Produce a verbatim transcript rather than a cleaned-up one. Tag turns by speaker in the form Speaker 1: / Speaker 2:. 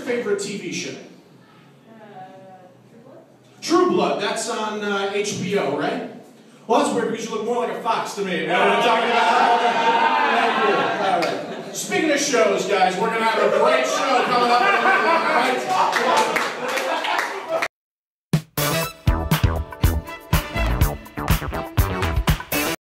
Speaker 1: favorite T V show?
Speaker 2: Uh, True Blood?
Speaker 1: True Blood, that's on uh, H B O, right? Well, that's weird because you look more like a fox to me. You know what I'm talking about? All right. Speaking of shows, guys, we're going to have a great show coming up right